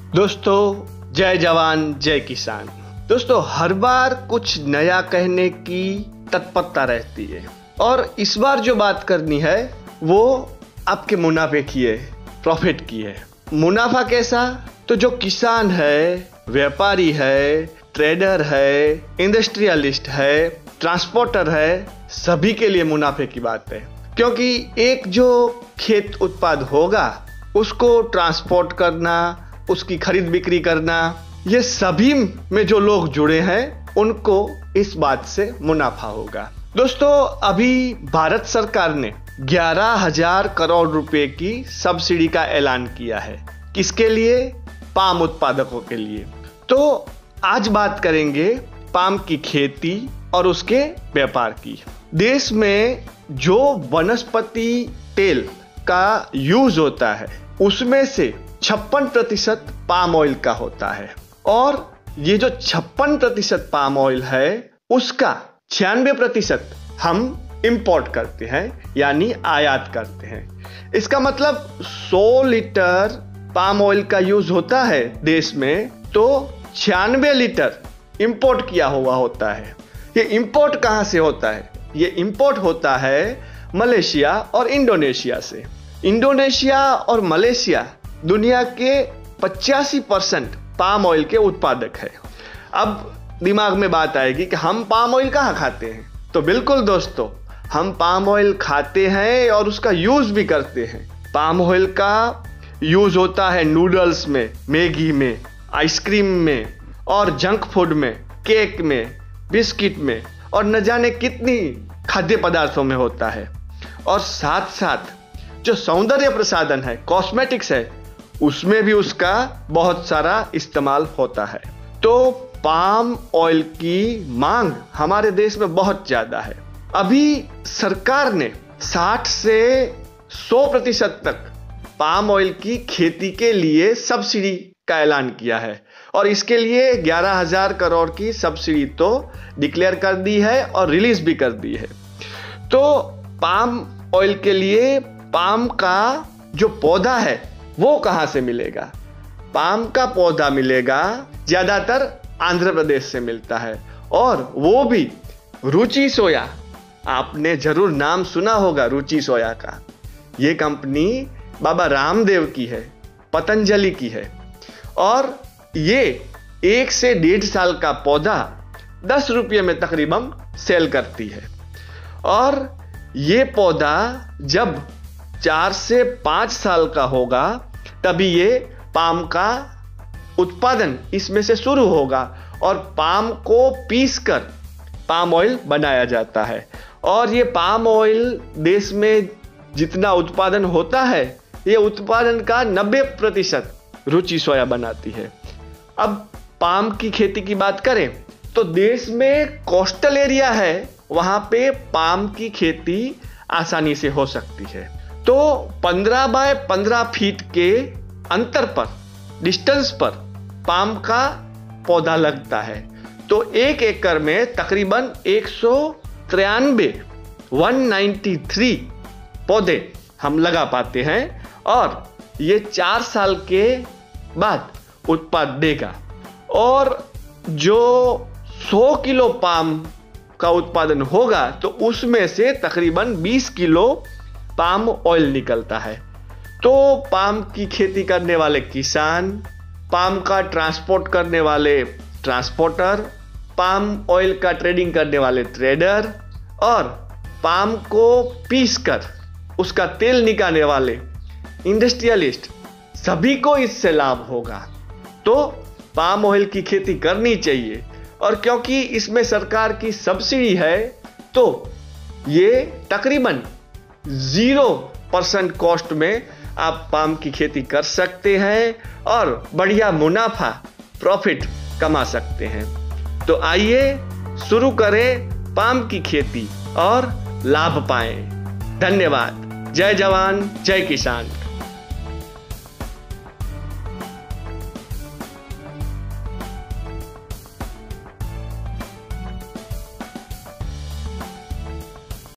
दोस्तों, जय जवान जय किसान। दोस्तों, हर बार कुछ नया कहने की तत्परता रहती है और इस बार जो बात करनी है वो आपके मुनाफे की है, प्रॉफिट की है। मुनाफा कैसा? तो जो किसान है, व्यापारी है, ट्रेडर है, इंडस्ट्रियलिस्ट है, ट्रांसपोर्टर है, सभी के लिए मुनाफे की बात है। क्योंकि एक जो खेत उत्पाद होगा उसको ट्रांसपोर्ट करना, उसकी खरीद बिक्री करना, ये सभी में जो लोग जुड़े हैं उनको इस बात से मुनाफा होगा। दोस्तों, अभी भारत सरकार ने 11,000 करोड़ रुपए की सब्सिडी का ऐलान किया है। किसके लिए? पाम उत्पादकों के लिए। तो आज बात करेंगे पाम की खेती और उसके व्यापार की। देश में जो वनस्पति तेल का यूज होता है उसमें से 56% पाम ऑयल का होता है और ये जो 56% पाम ऑयल है उसका 96% हम इंपोर्ट करते हैं, यानी आयात करते हैं। इसका मतलब 100 लीटर पाम ऑयल का यूज होता है देश में, तो 96 लीटर इंपोर्ट किया हुआ होता है। ये इंपोर्ट कहां से होता है? ये इंपोर्ट होता है मलेशिया और इंडोनेशिया से। इंडोनेशिया और मलेशिया दुनिया के 85% पाम ऑयल के उत्पादक है। अब दिमाग में बात आएगी कि हम पाम ऑयल कहाँ खाते हैं? तो बिल्कुल दोस्तों, हम पाम ऑयल खाते हैं और उसका यूज भी करते हैं। पाम ऑयल का यूज होता है नूडल्स में, मैगी में, आइसक्रीम में और जंक फूड में, केक में, बिस्किट में और न जाने कितनी खाद्य पदार्थों में होता है। और साथ साथ जो सौंदर्य प्रसाधन है, कॉस्मेटिक्स है, उसमें भी उसका बहुत सारा इस्तेमाल होता है। तो पाम ऑयल की मांग हमारे देश में बहुत ज्यादा है। अभी सरकार ने 60 से 100% तक पाम ऑयल की खेती के लिए सब्सिडी का ऐलान किया है और इसके लिए 11,000 करोड़ की सब्सिडी तो डिक्लेयर कर दी है और रिलीज भी कर दी है। तो पाम ऑयल के लिए पाम का जो पौधा है वो कहां से मिलेगा? पाम का पौधा मिलेगा ज्यादातर आंध्र प्रदेश से मिलता है और वो भी रुचि सोया। आपने जरूर नाम सुना होगा रुचि सोया का। ये कंपनी बाबा रामदेव की है, पतंजलि की है और ये 1 से 1.5 साल का पौधा 10 रुपये में तकरीबन सेल करती है। और ये पौधा जब 4 से 5 साल का होगा तभी ये पाम का उत्पादन इसमें से शुरू होगा और पाम को पीसकर पाम ऑयल बनाया जाता है। और ये पाम ऑयल देश में जितना उत्पादन होता है, ये उत्पादन का 90% रुचि सोया बनाती है। अब पाम की खेती की बात करें तो देश में कोस्टल एरिया है, वहां पे पाम की खेती आसानी से हो सकती है। तो 15 बाय 15 फीट के अंतर पर, डिस्टेंस पर पाम का पौधा लगता है। तो 1 एकड़ में तकरीबन 193 पौधे हम लगा पाते हैं और ये 4 साल के बाद उत्पाद देगा। और जो 100 किलो पाम का उत्पादन होगा तो उसमें से तकरीबन 20 किलो पाम ऑयल निकलता है। तो पाम की खेती करने वाले किसान, पाम का ट्रांसपोर्ट करने वाले ट्रांसपोर्टर, पाम ऑयल का ट्रेडिंग करने वाले ट्रेडर और पाम को पीसकर उसका तेल निकालने वाले इंडस्ट्रियलिस्ट, सभी को इससे लाभ होगा। तो पाम ऑयल की खेती करनी चाहिए और क्योंकि इसमें सरकार की सब्सिडी है तो ये तकरीबन 0% कॉस्ट में आप पाम की खेती कर सकते हैं और बढ़िया मुनाफा, प्रॉफिट कमा सकते हैं। तो आइए शुरू करें पाम की खेती और लाभ पाएं। धन्यवाद। जय जवान जय किसान।